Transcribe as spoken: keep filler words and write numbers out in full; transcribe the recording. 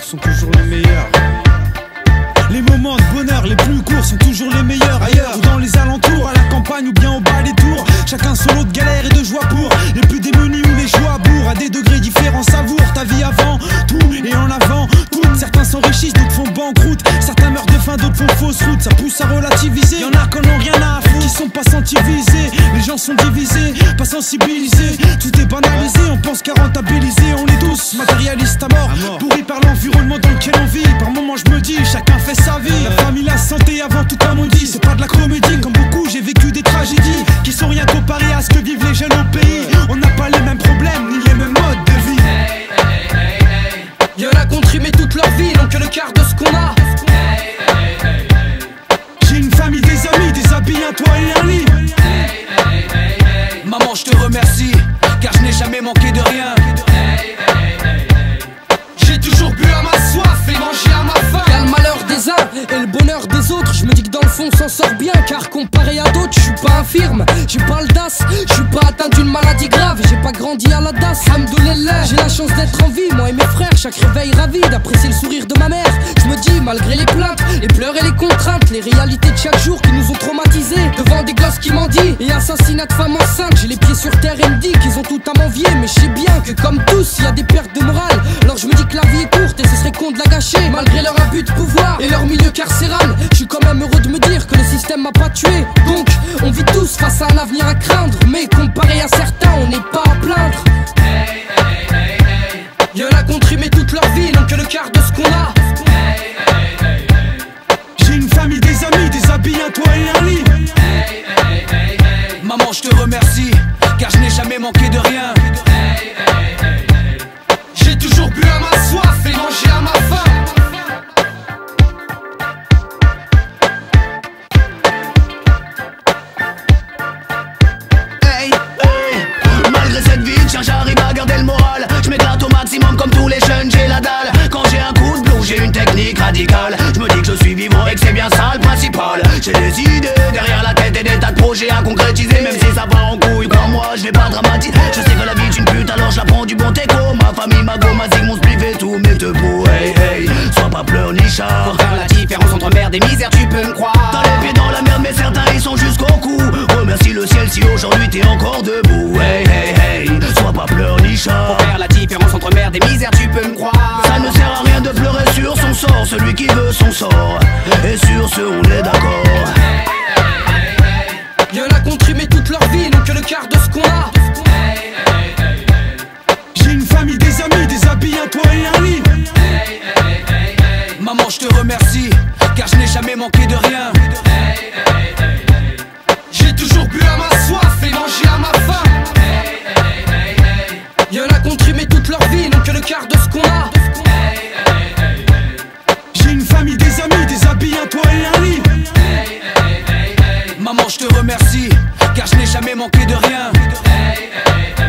sont toujours les meilleurs. Les moments de bonheur les plus courts sont toujours les meilleurs. Ailleurs ou dans les alentours, à la campagne ou bien au bas des tours. Chacun son lot de galère et de joie pour les plus démunis ou les joies bourres. À des degrés différents, savoure ta vie avant tout et en avant tout. Certains s'enrichissent, d'autres font banqueroute. Certains meurent de faim, d'autres font fausse route. Ça pousse à relativiser. Y'en a qui en ont rien à foutre, qui sont pas sentis visés. Les gens sont divisés, pas sensibilisés. Tout est banalisé, on pense qu'à rentabiliser. On est tous matérialistes à mort, pourris par l'environnement dans lequel on vit. Par moments je me dis, chacun fait sa vie. La famille, la santé avant tout comme on dit. C'est pas de la comédie, comme beaucoup j'ai vécu des tragédies qui sont rien comparées à ce que vivent les jeunes au pays. On n'a pas les mêmes problèmes, ni les mêmes modes de vie. Hey, hey, hey, hey. Y'en a qui ont trimé toute leur vie, n'ont que le quart de ce qu'on a. Hey, hey, hey, hey. J'ai une famille, des amis, des habits, un toit et un lit. Hey, hey, hey, hey. Maman je te remercie, car je n'ai jamais manqué de rien. Hey, hey, hey, hey. J'ai toujours bu à ma soif et mangé à ma faim. Y'a le malheur des uns et le bonheur des autres. Je me dis que dans le fond on s'en sort bien, car comparé à d'autres, je suis pas infirme, j'ai pas le D A S, je suis pas atteint d'une maladie grave, j'ai pas grandi à la D A S. Hamdoulilah, j'ai la chance d'être en vie, moi et mes frères, chaque réveil ravi d'apprécier le sourire de ma mère. Je me dis, malgré les plaintes, les pleurs et les contraintes, les réalités de chaque jour qui nous ont traumatisés, devant des gosses qui mendient et assassinats de femmes enceintes, j'ai les pieds sur terre et me dis qu'ils ont tout à m'envier. Mais je sais bien que comme tous, il y a des pertes de morale. Alors je me dis que la vie est courte et ce serait con de la gâcher. Malgré leur abus de pouvoir et leur milieu carcéral, je suis quand même heureux de me dire que le système m'a pas tué. Donc on vit tous face à un avenir à craindre, mais comparé à certains on n'est pas à plaindre. Hey, hey, hey, hey. Y'en a qui ont trimé toute leur vie, n'ont que le quart de ce qu'on a. Hey, hey, hey, hey. J'ai une famille, des amis, des habits, un toit et un lit. Hey, hey, hey, hey. Maman je te remercie, car je n'ai jamais manqué de rien. Hey, hey, hey, hey. J'ai toujours bu à ma soif et mangé à ma faim. Malgré cette vie, tiens, j'arrive à garder le moral. Je m'éclate au maximum comme tous les jeunes, j'ai la dalle. Quand j'ai un coup de blues, j'ai une technique radicale. Je me dis que je suis vivant et que c'est bien ça le principal. J'ai des idées derrière la tête et des tas de projets à concrétiser. Même si ça part en couille, comme moi, je vais pas dramatiser. Je sais que la vie est une pute, alors je la prends du bon teco. Ma famille, ma go, ma zig, mon spliff et tout, mais te pour hey hey. Sois pas pleur ni chat. Pour faire la différence entre merde et misère, tu peux me croire. T'as les pieds dans la merde, mais certains ils sont jusqu'au cou. Remercie le ciel si aujourd'hui t'es encore debout. Hey hey hey, sois pas pleur ni chat. Pour faire la différence entre merde et misère, tu peux me croire. Ça ne sert à rien de pleurer sur son sort, celui qui veut son sort. Et sur ce on est d'accord. Hey, hey, hey. Y'en a qui ont trimé toute leur vie, n'ont que le quart de ce qu'on a. Hey, hey, hey, hey. J'ai une famille, des amis, des habits, un toit et un lit. Hey, hey, hey, hey. Maman je te remercie, car je n'ai jamais manqué de rien. Hey, hey, hey, hey. J'ai toujours bu à ma soif et mangé à ma faim. Hey, hey, hey, hey. Y'en a qui ont trimé toute leur vie, n'ont que le quart de ce qu'on a. Hey, hey, hey, hey. J'ai une famille, des amis, des habits, un toit et un lit. Hey, hey, hey, hey. Maman je te remercie, car je n'ai jamais manqué de rien. Hey, hey, hey.